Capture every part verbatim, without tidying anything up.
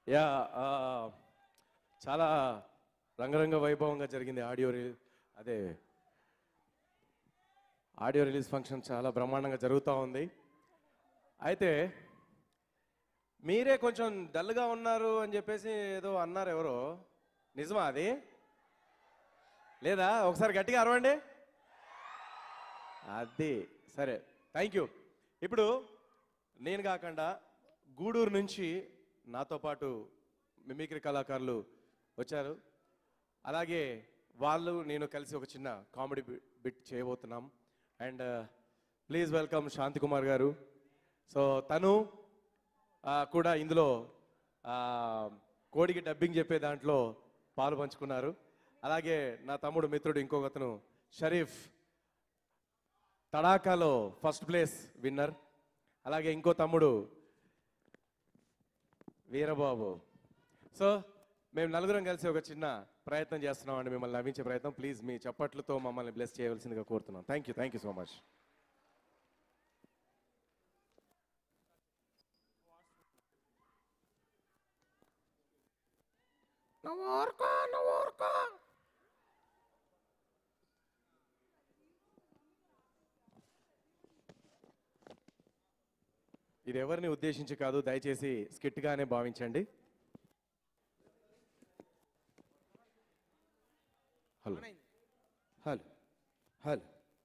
Yeah చాలా రంగరంగ వైభవంగా జరిగింది ఆడియో రిలీజ్. అదే ఆడియో రిలీజ్ ఫంక్షన్ చాలా బ్రహ్మాండంగా జరుగుతూ ఉంది. అయితే మీరే కొంచెం డల్గా ఉన్నారు అని చెప్పేసి ఏదో అన్నారు ఎవరో, నిజమా అది? లేదా? ఒకసారి గట్టిగా అరవండి. అది సరే, థ్యాంక్ యూ. ఇప్పుడు నేను కాకుండా గూడూరు నుంచి నాతో పాటు మిమిక్రీ కళాకారులు వచ్చారు. అలాగే వాళ్ళు నేను కలిసి ఒక చిన్న కామెడీ బిట్ చేయబోతున్నాం. And please welcome Shanti Kumar గారు. సో తను కూడా ఇందులో కోడికి డబ్బింగ్ చెప్పే దాంట్లో పాలు పంచుకున్నారు. అలాగే నా తమ్ముడు మిత్రుడు ఇంకొకతను షరీఫ్ తడాకాలో ఫస్ట్ ప్లేస్ విన్నర్. అలాగే ఇంకో తమ్ముడు వీరబాబు. సో మేము నలుగురం కలిసి ఒక చిన్న ప్రయత్నం చేస్తున్నాం అండి, మిమ్మల్ని నవ్వించే ప్రయత్నం. ప్లీజ్ మీ చప్పట్లతో మమ్మల్ని బ్లెస్ చేయవలసిందిగా కోరుతున్నాం. Thank you thank you so much. ఇది ఎవరిని ఉద్దేశించి కాదు, దయచేసి స్కిట్గానే భావించండి. హలో హలో హలో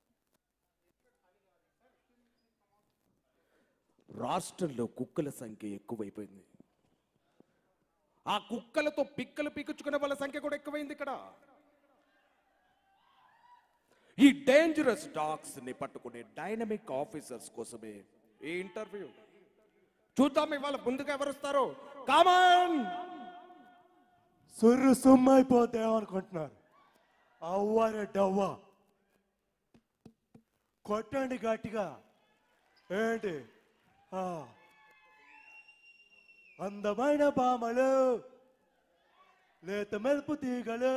రాష్ట్రంలో కుక్కల సంఖ్య ఎక్కువైపోయింది. ఆ కుక్కలతో పిక్కలు పీకుచుకునే వాళ్ళ సంఖ్య కూడా ఎక్కువైంది ఇక్కడ. ఈ డేంజరస్ డాగ్స్ ని పట్టుకునే డైనమిక్ ఆఫీసర్స్ కోసమే ఈ ఇంటర్వ్యూ. చూద్దాం ఇవాళ ముందుగా ఎవరు వస్తారో. కామన్ సొర్రు సొమ్మైపోతే అనుకుంటున్నారు. అవ్వరే డవ్వ కొట్టండి గట్టిగా. ఏంటి అందమైన పామలు, లేత మెరుపు తీగలు.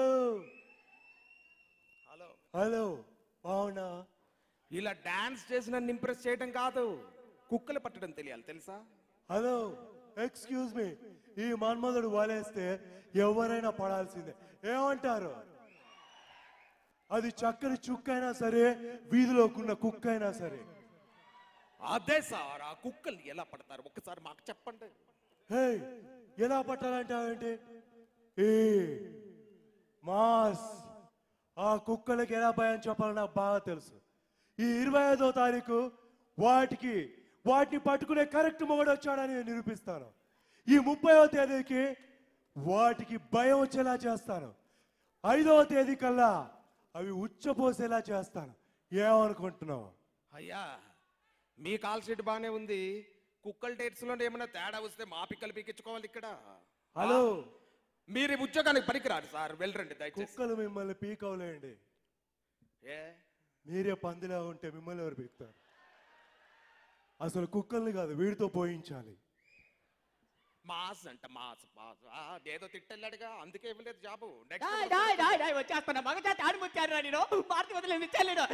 హలో హలో అవునా? ఇలా డాన్స్ చేసి నన్ను ఇంప్రెస్ చేయడం కాదు, కుక్కలు పట్టడం తెలియాలి తెలుసా? హలో ఎక్స్క్యూజ్ మీ, ఈ మన్మధుడు వాలేస్తే ఎవరైనా పడాల్సిందే. ఏమంటారు? అది చక్కని చుక్కైనా సరే, వీధిలోకున్న కుక్క అయినా సరే. అదే సార్, ఆ కుక్కలు ఎలా పడతారు ఒక్కసారి మాకు చెప్పండి. హే, ఎలా పట్టాలంటావేంటి? ఏ మాస్, ఆ కుక్కలకి ఎలా భయం చెప్పాలో నాకు బాగా తెలుసు. ఈ ఇరవై ఐదో తారీఖు వాటికి వాటిని పట్టుకునే కరెక్ట్ మొగడు వచ్చాడని నేను నిరూపిస్తాను. ఈ ముప్పైవ తేదీకి వాటికి భయం వచ్చేలా చేస్తాను. ఐదవ తేదీ కల్లా అవి ఉచ్చపోసేలా చేస్తాను. ఏమనుకుంటున్నావు? అయ్యా మీ కాల్ షీట్ బానే ఉంది, కుక్కల డేట్స్ లో ఏమైనా తేడా వస్తే మా పిక్కలు పీకించుకోవాలి ఇక్కడ. హలో, మీరు ఉద్యోగానికి పనికిరాడు సార్, వెళ్ళరండి దయచేసి. కుక్కలు మిమ్మల్ని పీకవలేండి. ఏ మీరే పందిలా ఉంటే మిమ్మల్ని ఎవరు పీకుతారు? అసలు కుక్కల్ని కాదు, వీడితో పోయించాలి. మాస్ అంట మాస్ మాస్ ఏదో తిట్టెళ్ళాడుగా, అందుకే ఇవ్వలేదు జాబు. వచ్చేస్తున్నా మగజాతి ఆడిముచ్చారు నేను పార్టీ వదిలేదు ఇచ్చాను.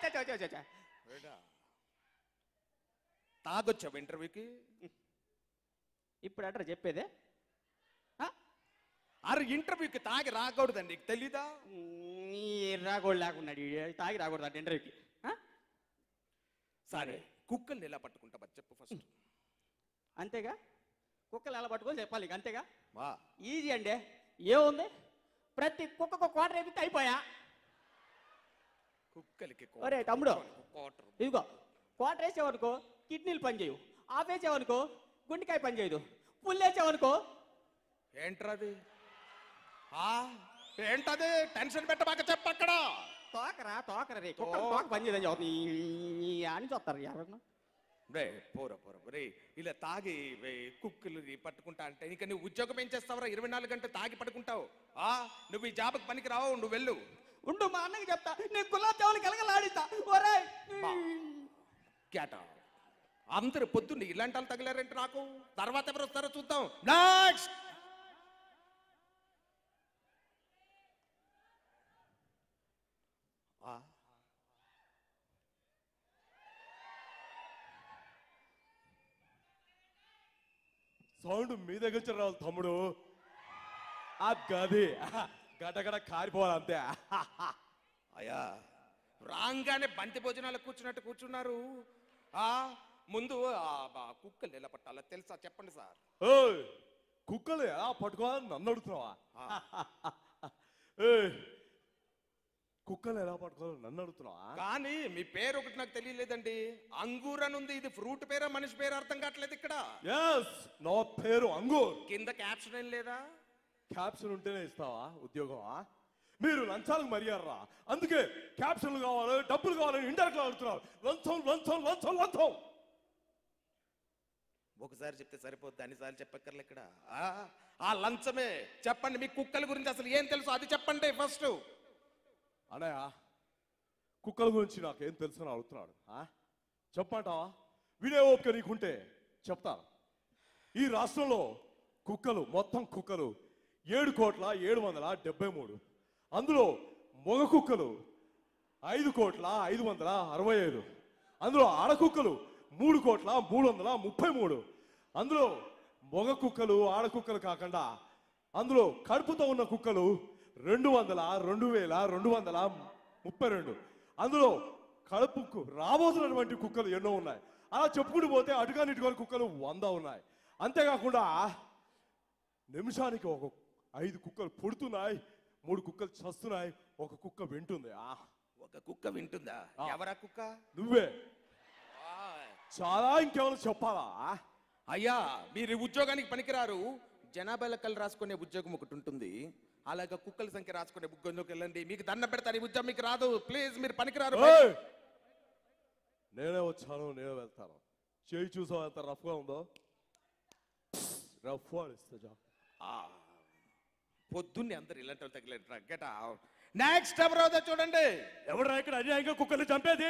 తాగొచ్చావు ఇంటర్వ్యూకి? ఇప్పుడు అంటారా చెప్పేదే? అరే ఇంటర్వ్యూకి తాగి రాకూడదండి, నీకు తెలీదా? రాకూడదు లేకున్నాడు, తాగి రాకూడదు అంటే ఇంటర్వ్యూకి. సరే కుక్కల్ని ఎలా పట్టుకుంటా చెప్పు ఫస్ట్. అంతేగా, కుక్కలు ఎలా పట్టుకొని చెప్పాలి అంతేగా. వా ఈజీ అండి, ఏముంది? ప్రతి కుక్కకు క్వార్టర్ వేపితే అయిపోయా. కుక్కలకి ఒరే తమ్ముడు, ఇదిగో క్వార్టర్ వేసావనుకో కిడ్నీలు పని చేయవు, ఆఫ్ వేసావనుకో గుండెకాయ పని చేయదు, పుల్ వేసావనుకో ఏంట్రది ఏంటది? టెన్షన్ పెట్టబాక చెప్పు. అక్కడ తోకరా తోకరా రే కుక్క తోక పని చేయదని చదువుతుంది అని చూస్తారు ఎవరన్నా. రే పోరా పోరా రే, ఇలా తాగి కుక్కలు పట్టుకుంటా అంటే ఇంకా నువ్వు ఉద్యోగం ఏం చేస్తావురా? ఇరవై నాలుగు గంటలు తాగి పట్టుకుంటావు. ఆ నువ్వు ఈ జాబ్కి పనికి రావు, నువ్వు వెళ్ళు. ఉండు మా అన్నకి చెప్తా, నేను గులాబ్ జాములు కలగలాడిస్తా. క్యాటా అందరు పొద్దున్న ఇలాంటి వాళ్ళు తగిలారంటే నాకు తర్వాత ఎవరు వస్తారో చూద్దాం. నెక్స్ట్ సౌండ్ మీ దగ్గర నుంచి రావాలి తమ్ముడు. ఆ గది గడగడ కారిపోవాలి అంతే. అయ్యా రాగానే బంతి భోజనాలు కూర్చున్నట్టు కూర్చున్నారు. ఆ ముందు ఆ కుక్కలు ఎలా పట్టాలో తెలుసా చెప్పండి సార్. ఏయ్, కుక్కలు ఎలా పట్టుకోవాలని నన్ను అడుగుతున్నావా? ఏయ్, కుక్కలు ఎలా పట్టుకోవాలని నన్ను అడుగుతున్నావా? కానీ మీ పేరు ఒకటి నాకు తెలియలేదండి. అంగూర్ అని ఉంది. ఇది ఫ్రూట్ పేరా మనిషి పేరు అర్థం కావట్లేదు ఇక్కడ. ఎస్, నా పేరు అంగూర్. కింద క్యాప్షన్ ఏం లేదా? క్యాప్షన్ ఉంటేనే ఇస్తావా ఉద్యోగమా? మీరు లంచాలకు మర్యాదరా, అందుకే క్యాప్షన్లు కావాలి, డబ్బులు కావాలని ఇండైరెక్ట్ అడుగుతున్నారు. లంచం లంచం లంచం లంచం. ఒకసారి చెప్తే సరిపోద్ది, అన్నిసార్లు చెప్పక్కర్లే ఇక్కడ. ఆ లంచమే చెప్పండి. మీ కుక్కల గురించి అసలు ఏం తెలుసు అది చెప్పండి ఫస్ట్. అన్నయ్య, కుక్కల గురించి నాకేం తెలుసు అని అడుగుతున్నాడు. చెప్పమంటావా? వినే ఓపిక నీకుంటే చెప్తాను. ఈ రాష్ట్రంలో కుక్కలు, మొత్తం కుక్కలు ఏడు కోట్ల ఏడు వందల డెబ్బై మూడు. అందులో మగ కుక్కలు ఐదు కోట్ల ఐదు వందల అరవై ఐదు. అందులో ఆడ కుక్కలు మూడు కోట్ల మూడు వందల ముప్పై మూడు. అందులో మగ కుక్కలు ఆడ కుక్కలు కాకుండా అందులో కడుపుతో ఉన్న కుక్కలు రెండు వందల రెండు వేల రెండు వందల ముప్పై రెండు. అందులో కడుపుకు రాబోతున్నటువంటి కుక్కలు ఎన్నో ఉన్నాయి. అలా చెప్పుకుంటూ పోతే అటుగా నిటుకొని కుక్కలు వంద ఉన్నాయి. అంతేకాకుండా నిమిషానికి ఒక ఐదు కుక్కలు పుడుతున్నాయి, మూడు కుక్కలు చస్తున్నాయి, ఒక కుక్క వింటుంది. ఒక కుక్క వింటుందా? ఎవరా కుక్క? నువ్వే. చాలా ఇంకేమైనా చెప్పాలా? అయ్యా మీరు ఉద్యోగానికి పనికిరారు. జనాభా లెక్కలు రాసుకునే ఉద్యోగం ఒకటి ఉంటుంది, అలాగే కుక్కల సంఖ్య రాసుకునే ఉద్యోగంలోకి వెళ్ళండి. మీకు దండం పెడతారు, ఈ ఉద్యోగం మీకు రాదు. ప్లీజ్ మీరు పనికిరారు. నేనే వచ్చాను, నేనే వెళ్తాను. చేయి చూసావు ఎంత రఫ్ గా ఉందో? రఫ్ ఇస్తా. పొద్దున్నే అందరు ఇలాంటి తగిలేంటారా? Get out. నెక్స్ట్ ఎవరో చూడండి. ఎవరు ఇక్కడ అన్యాయంగా కుక్కల్ని చంపేది?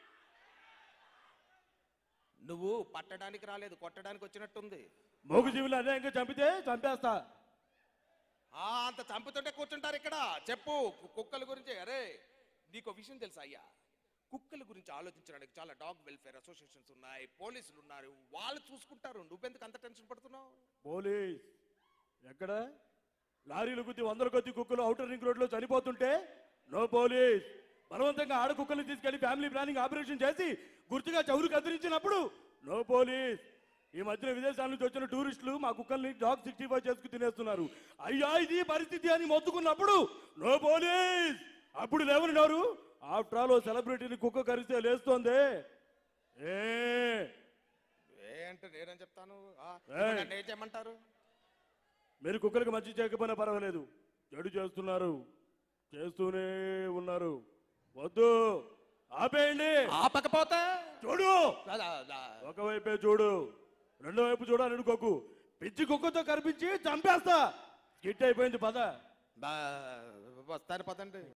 నువ్వు పట్టడానికి రాలేదు, కొట్టడానికి వచ్చినట్టుంది. మోగు జీవులు అన్యాయంగా చంపితే చంపేస్తా. అంత చంపుతుంటే కూర్చుంటారు ఇక్కడ. చెప్పు కుక్కల గురించి. అరే నీకు విషయం తెలుసా అయ్యా? కుక్కల గురించి ఆలోచించడానికి చాలా డాగ్ వెల్ఫేర్ అసోసియేషన్స్ ఉన్నాయి, పోలీసులు ఉన్నారు, వాళ్ళు చూసుకుంటారు. నువ్వెందుకు అంత టెన్షన్ పడుతున్నావు? పోలీస్ ఎక్కడ? లారీలు గుద్ది వందల కొద్ది కుక్కలు అవుటర్ రింగ్ రోడ్ లో చనిపోతుంటే నో పోలీస్. బలవంతంగా ఆడ కుక్కల్ని తీసుకెళ్లి ఫ్యామిలీ ప్లానింగ్ ఆపరేషన్ చేసి గుర్తుగా చౌరు కత్తిరించినప్పుడు నో పోలీస్. ఈ మధ్యన విదేశాల నుంచి వచ్చిన టూరిస్టులు మా కుక్కల్ని డాగ్ సిక్స్టీ ఫైవ్ చేసుకు తినేస్తున్నారు. అయ్యా ఇది పరిస్థితి అని మొత్తుకున్నప్పుడు నో పోలీస్. అప్పుడు లేవన్నారు. ఆఫ్టర్ ఆల్ సెలబ్రిటీని కుక్క కరిస్తే లేస్తోంది. ఏ అంటే నేనేం చెప్తాను? ఏం చేయమంటారు? మీరు కుక్కలకు మంచి చేయకపోయినా పర్వాలేదు, చెడు చేస్తున్నారు, చేస్తూనే ఉన్నారు. వద్దు, ఆపేయండి. ఆపకపోతే చూడు, ఒకవైపే చూడు, రెండో వైపు చూడాలని అనుకోకు. పిచ్చి కుక్కతో కనిపించి చంపేస్తా. స్కిట్ అయిపోయింది, పద. వస్తారు పదండి.